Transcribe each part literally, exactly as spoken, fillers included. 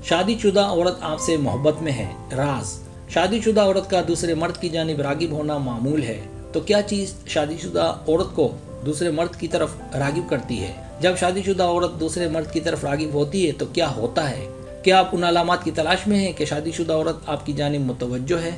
शादीशुदा औरत आपसे मोहब्बत में है। राज, शादीशुदा औरत का दूसरे मर्द की जानिब रागिब होना मामूल है। तो क्या चीज शादीशुदा औरत को दूसरे मर्द की तरफ रागिब करती है? जब शादीशुदा औरत दूसरे मर्द की तरफ रागिब होती है तो क्या होता है? क्या आप उन अलामात की तलाश में हैं कि शादीशुदा औरत आपकी जानिब मुतवज्जो है?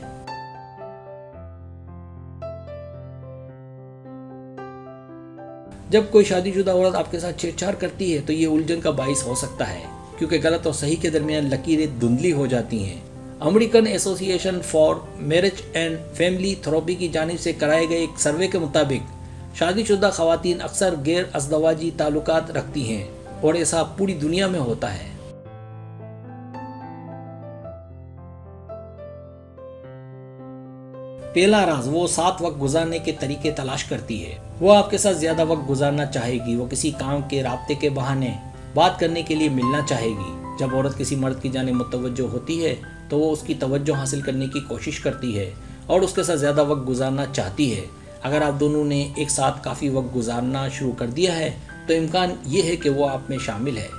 जब कोई शादीशुदा औरत आपके साथ छेड़छाड़ करती है तो ये उलझन का बाइस हो सकता है, क्योंकि गलत और सही के दरमियान लकीरें धुंधली हो जाती हैं। American association for marriage and family therapy की जानिब से कराए गए एक सर्वे के मुताबिक शादीशुदा खवातीन अक्सर गैर अज़दवाजी ताल्लुकात रखती हैं, और ऐसा पूरी दुनिया में होता है। पहला राज, वो साथ वक्त गुजारने के तरीके तलाश करती है। वो आपके साथ ज्यादा वक्त गुजारना चाहेगी। वो किसी काम के राब्ते के बहाने बात करने के लिए मिलना चाहेगी। जब औरत किसी मर्द की जानिब मुतवज्जो होती है तो वो उसकी तवज्जो हासिल करने की कोशिश करती है और उसके साथ ज्यादा वक्त गुजारना चाहती है। अगर आप दोनों ने एक साथ काफी वक्त गुजारना शुरू कर दिया है तो इम्कान ये है कि वो आप में शामिल है।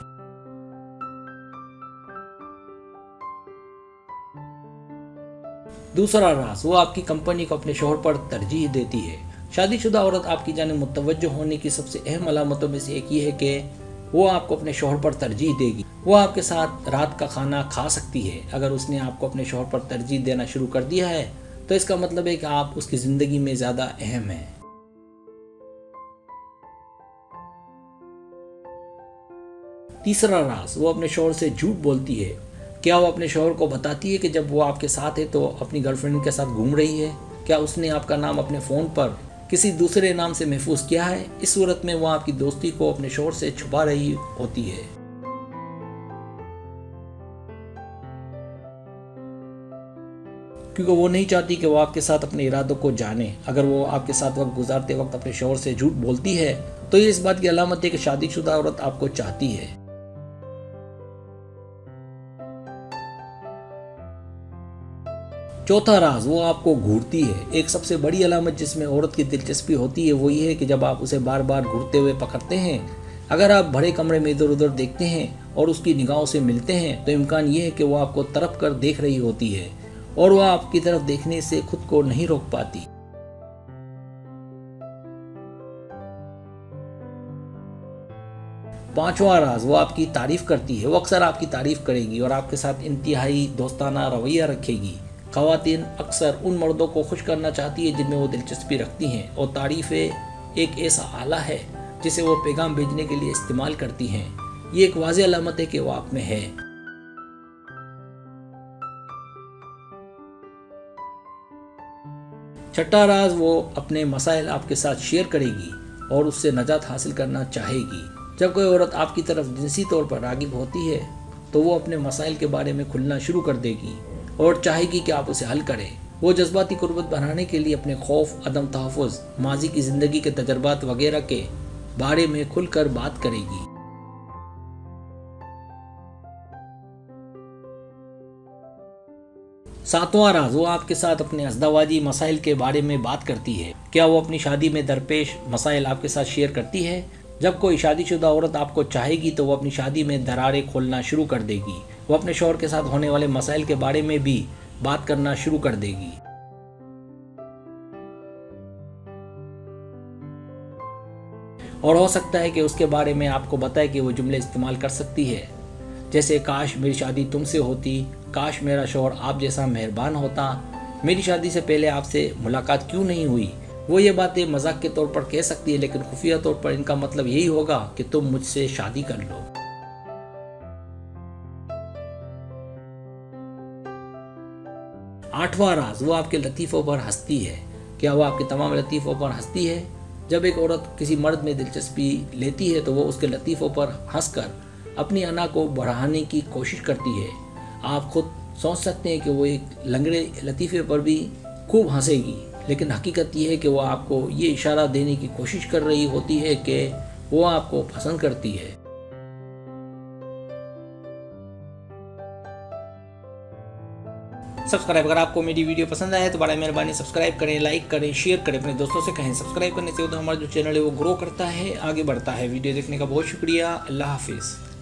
दूसरा राज, वो आपकी कंपनी को अपने शोहर पर तरजीह देती है। शादीशुदा औरत आपकी जानिब मुतवज्जो होने की सबसे अहम अलामतों में से एक ये है कि वो आपको अपने शोहर पर तरजीह देगी। वो आपके साथ रात का खाना खा सकती है। अगर उसने आपको अपने शोहर पर तरजीह देना शुरू कर दिया है तो इसका मतलब है कि आप उसकी जिंदगी में ज्यादा अहम हैं। तीसरा राज, वो अपने शोहर से झूठ बोलती है। क्या वो अपने शोहर को बताती है कि जब वो आपके साथ है तो अपनी गर्लफ्रेंड के साथ घूम रही है? क्या उसने आपका नाम अपने फ़ोन पर किसी दूसरे नाम से महफूज किया है? इस सूरत में वो आपकी दोस्ती को अपने शोहर से छुपा रही होती है। क्योंकि वो नहीं चाहती कि वो आपके साथ अपने इरादों को जाने। अगर वो आपके साथ वक्त गुजारते वक्त अपने शोहर से झूठ बोलती है तो ये इस बात की अलामत है कि शादीशुदा औरत आपको चाहती है। चौथा राज, वो आपको घूरती है। एक सबसे बड़ी अलामत जिसमें औरत की दिलचस्पी होती है वो ये है कि जब आप उसे बार बार घूरते हुए पकड़ते हैं। अगर आप भरे कमरे में इधर उधर देखते हैं और उसकी निगाहों से मिलते हैं तो इम्कान ये है कि वो आपको तरफ कर देख रही होती है और वह आपकी तरफ देखने से खुद को नहीं रोक पाती। पांचवा राज, वो आपकी तारीफ करती है। वो अक्सर आपकी तारीफ करेगी और आपके साथ इंतहाई दोस्ताना रवैया रखेगी। खवातीन अक्सर उन मर्दों को खुश करना चाहती है जिनमें वो दिलचस्पी रखती हैं, और तारीफें एक ऐसा आला है जिसे वो पैगाम भेजने के लिए इस्तेमाल करती हैं। ये एक वाज़ेह अलामत है कि वो आप में है। छठा राज, वो अपने मसाइल आपके साथ शेयर करेगी और उससे नजात हासिल करना चाहेगी। जब कोई औरत आपकी तरफ जिनसी तौर पर रागिब होती है तो वो अपने मसाइल के बारे में खुलना शुरू कर देगी और चाहेगी कि आप उसे हल करें। वो जज्बाती कुर्बत बढ़ाने के लिए अपने खौफ, अदम तहफ़्फ़ुज़, माजी की ज़िंदगी के तजर्बात वगैरह के बारे में खुलकर बात करेगी। सातवां राज, वो आपके साथ अपने अज़दवाजी मसाइल के बारे में बात करती है। क्या वो अपनी शादी में दरपेश मसाइल आपके साथ शेयर करती है? जब कोई शादीशुदा औरत आपको चाहेगी तो वो अपनी शादी में दरारें खोलना शुरू कर देगी। वो अपने शौहर के साथ होने वाले मसाइल के बारे में भी बात करना शुरू कर देगी। और हो सकता है कि उसके बारे में आपको बताए कि वो जुमले इस्तेमाल कर सकती है, जैसे काश मेरी शादी तुमसे होती, काश मेरा शौहर आप जैसा मेहरबान होता, मेरी शादी से पहले आपसे मुलाकात क्यों नहीं हुई। वो ये बातें मजाक के तौर पर कह सकती है, लेकिन खुफिया तौर पर इनका मतलब यही होगा कि तुम मुझसे शादी कर लो। आठवां राज, वो आपके लतीफ़ों पर हंसती है। क्या वो आपके तमाम लतीफ़ों पर हंसती है? जब एक औरत किसी मर्द में दिलचस्पी लेती है तो वो उसके लतीफ़ों पर हंसकर अपनी अना को बढ़ाने की कोशिश करती है। आप खुद सोच सकते हैं कि वो एक लंगड़े लतीफ़े पर भी खूब हंसेगी, लेकिन हकीकत ये है कि वो आपको ये इशारा देने की कोशिश कर रही होती है कि वो आपको पसंद करती है। सब्सक्राइब, अगर आपको मेरी वीडियो पसंद आए तो बड़ा मेहरबानी सब्सक्राइब करें, लाइक करें, शेयर करें, अपने दोस्तों से कहें। सब्सक्राइब करने से तो हमारा जो चैनल है वो ग्रो करता है, आगे बढ़ता है। वीडियो देखने का बहुत शुक्रिया। अल्लाह हाफिज़।